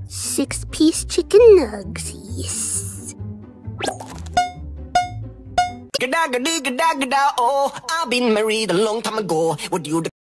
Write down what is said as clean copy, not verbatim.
6-piece chicken nugsies. Gada, gada, gada, gada, oh, I've been married a long time ago. Would you